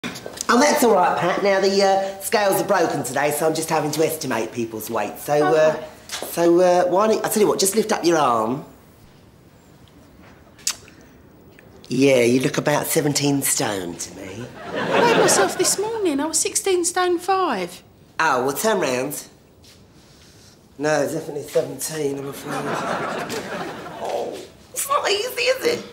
Oh, that's all right, Pat. Now, the scales are broken today, so I'm just having to estimate people's weight. So, why don't... I'll tell you what, just lift up your arm. Yeah, you look about 17 stone to me. I weighed myself this morning. I was 16 stone 5. Oh, well, turn round. No, definitely 17, I'm afraid. Oh, it's not easy, is it?